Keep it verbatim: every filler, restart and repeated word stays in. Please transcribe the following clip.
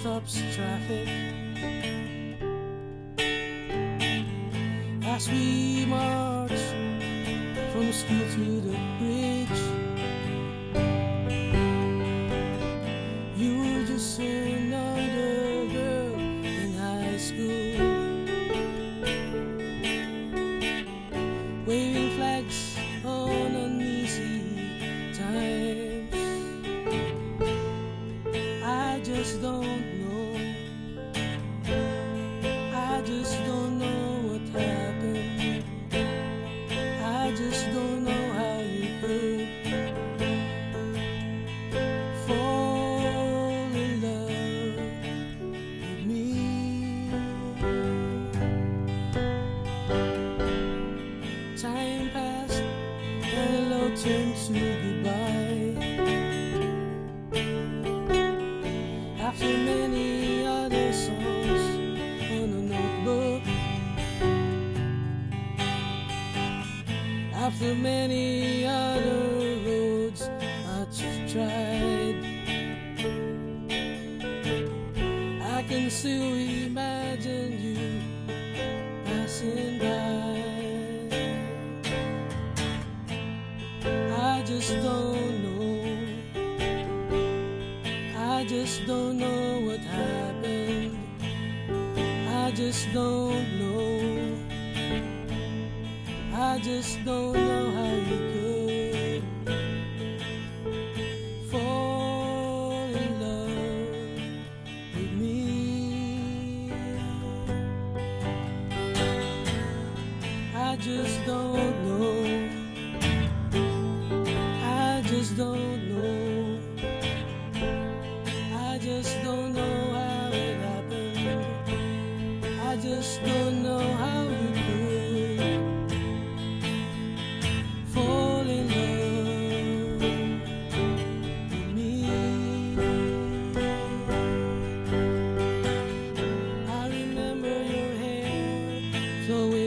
stops traffic as we march from school to the bridge. You were just another girl in high school, waving flags on uneasy times. I just don't know, I just don't know what happened. I just don't know how you could fall in love with me. Time passed and hello turned to goodbye. After many other songs on a notebook, after many other roads I tried, I can still imagine you passing by. I just don't know, I just don't know what happened. I just don't know, I just don't know how you could fall in love with me. I just don't know, I just don't know, I just don't know how it happened. I just don't know how you could fall in love with me. I remember your hair flowing